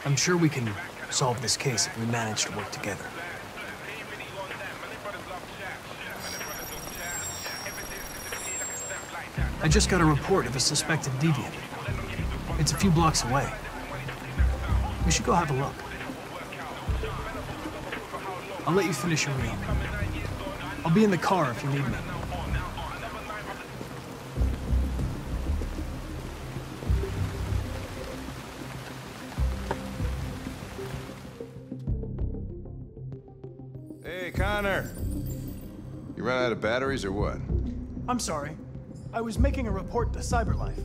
I'm sure we can solve this case if we manage to work together. I just got a report of a suspected deviant. It's a few blocks away. We should go have a look. I'll let you finish your meal. I'll be in the car if you need me. Hey, Connor. You run out of batteries or what? I'm sorry. I was making a report to CyberLife.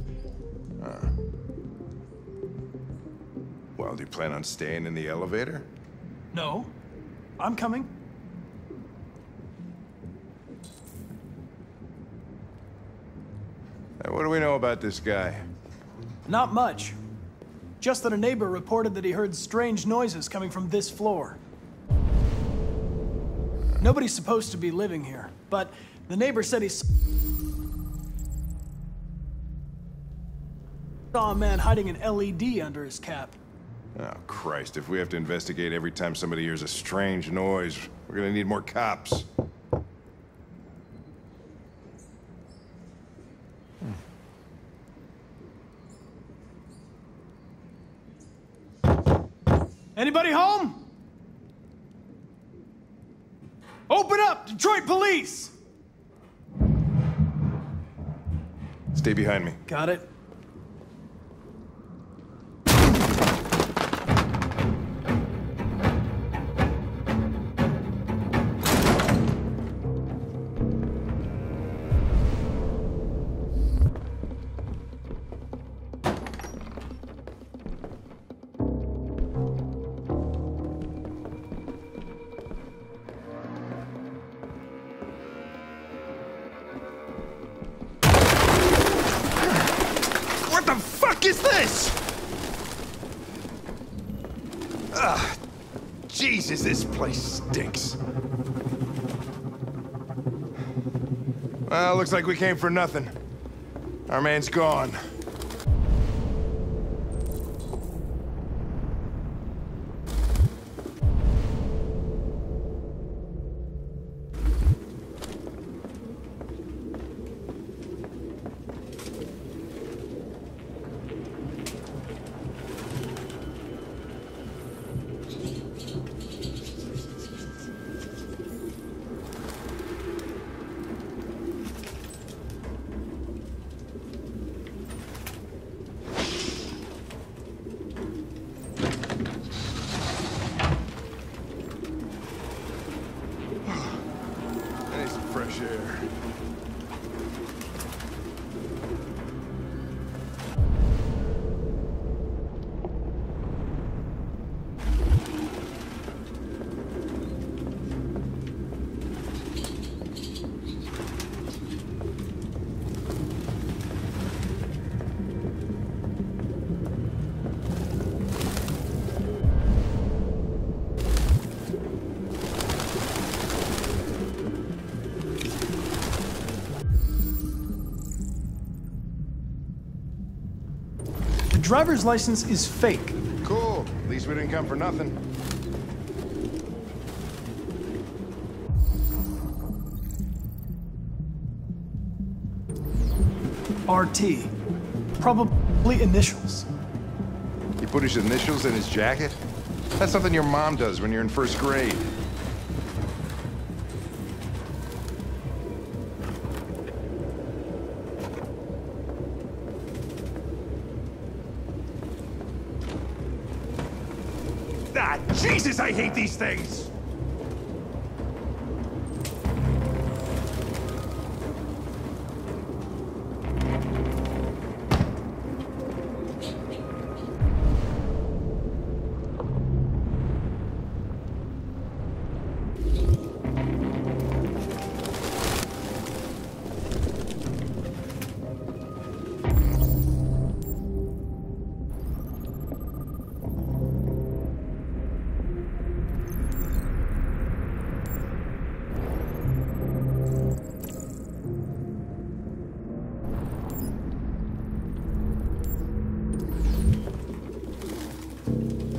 Well, do you plan on staying in the elevator? No. I'm coming. Hey, what do we know about this guy? Not much. Just that a neighbor reported that he heard strange noises coming from this floor. Nobody's supposed to be living here, but the neighbor said he saw a man hiding an LED under his cap. Oh, Christ, if we have to investigate every time somebody hears a strange noise, we're gonna need more cops. Anybody home? Open up, Detroit Police! Stay behind me. Got it. What the fuck is this? Ugh. Jesus, this place stinks. Well, looks like we came for nothing. Our man's gone. I need some fresh air. The driver's license is fake. Cool. At least we didn't come for nothing. RT. Probably initials. He put his initials in his jacket? That's something your mom does when you're in first grade. Ah, Jesus, I hate these things!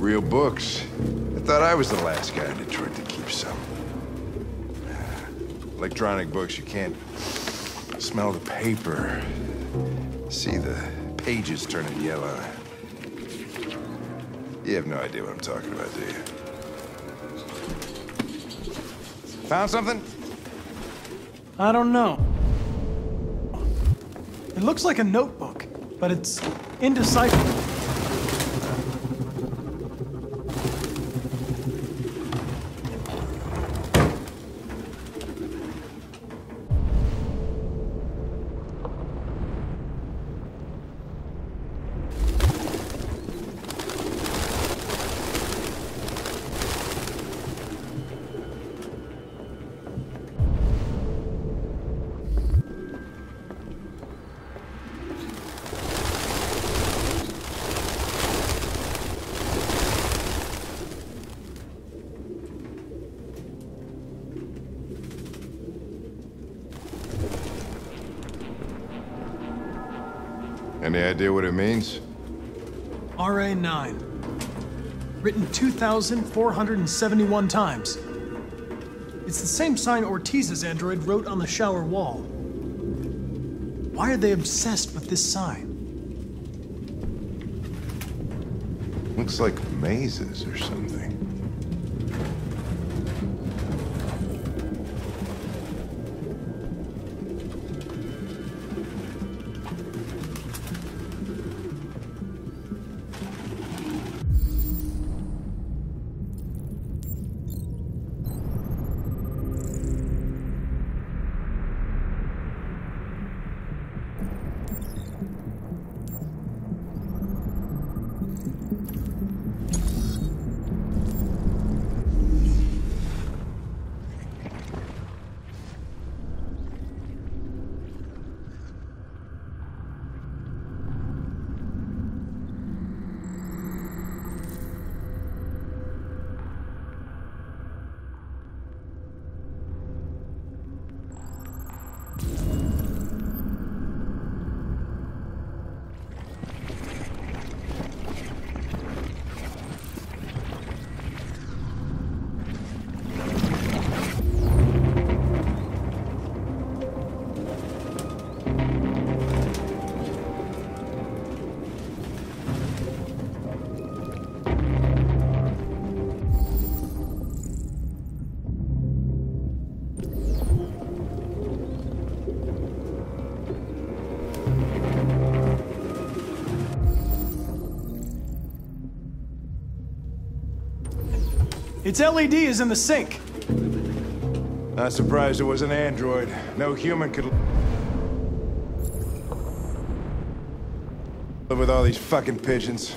Real books. I thought I was the last guy in Detroit to keep some. Electronic books, you can't smell the paper. See the pages turning yellow. You have no idea what I'm talking about, do you? Found something? I don't know. It looks like a notebook, but it's indecipherable. Any idea what it means? RA9. Written 2,471 times. It's the same sign Ortiz's android wrote on the shower wall. Why are they obsessed with this sign? Looks like mazes or something. Its LED is in the sink. Not surprised it was an android. No human could live with all these fucking pigeons.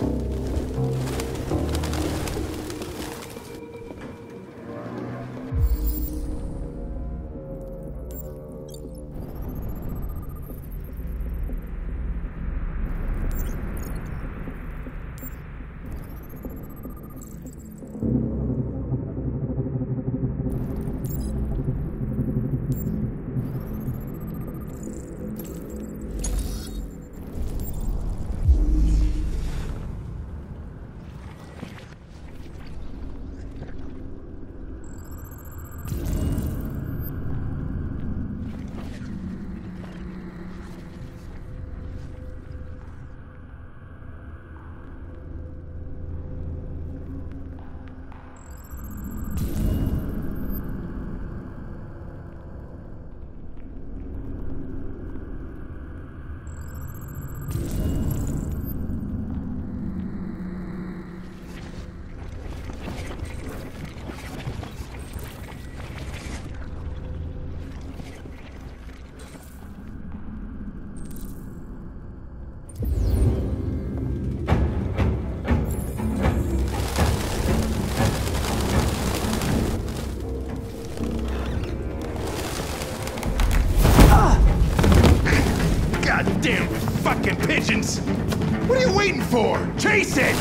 Goddamn fucking pigeons! What are you waiting for? Chase it!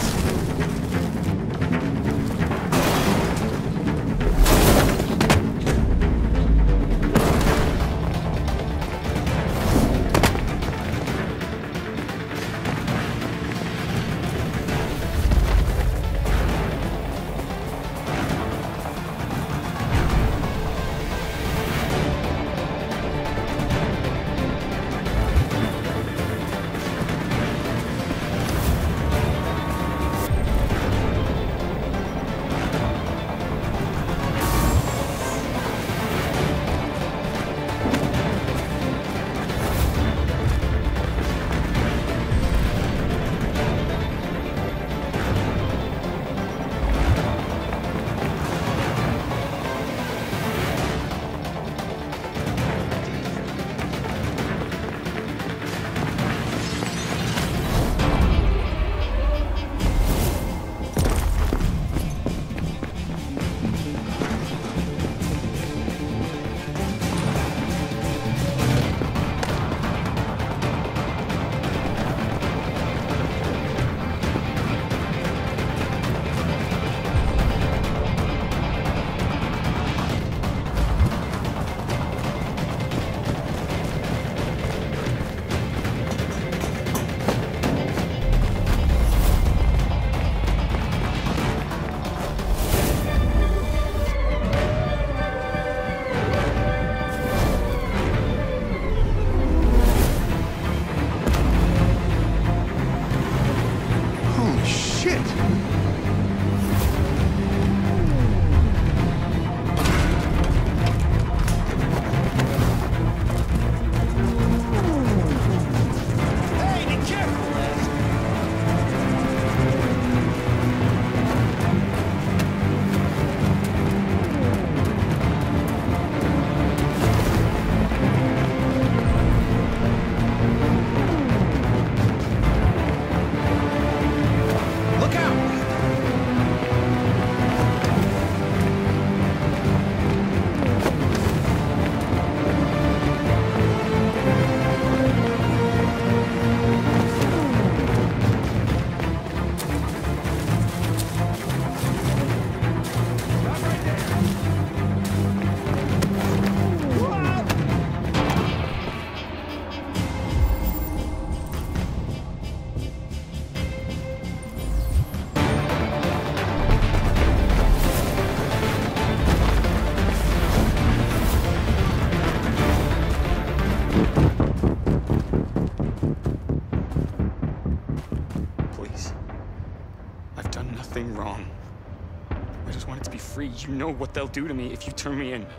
wrong. I just wanted to be free. You know what they'll do to me if you turn me in.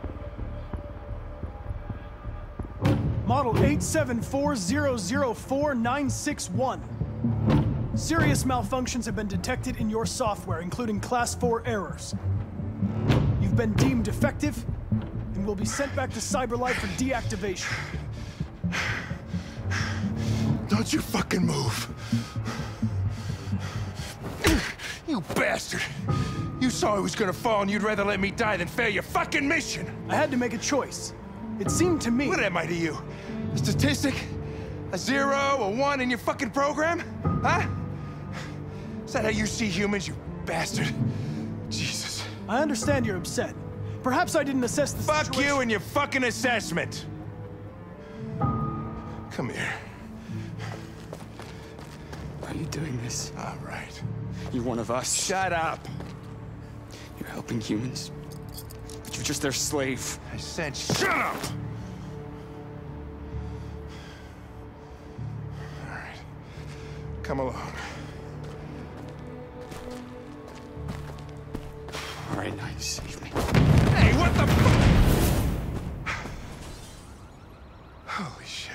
Model 874004961. Serious malfunctions have been detected in your software, including Class 4 errors. You've been deemed defective and will be sent back to CyberLife for deactivation. Don't you fucking move. You bastard. You saw I was gonna fall and you'd rather let me die than fail your fucking mission. I had to make a choice. It seemed to me... What am I to you? A statistic? A 0, a 1 in your fucking program? Huh? Is that how you see humans, you bastard? Jesus. I understand you're upset. Perhaps I didn't assess the Fuck situation... you and your fucking assessment. Come here. Why are you doing this? All right. You're one of us. Shut up. You're helping humans. But you're just their slave. I said shut up! All right. Come along. All right, now you save me. Hey, what the fuck? Holy shit.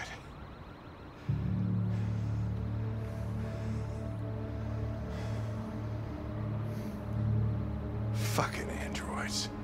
Fucking androids.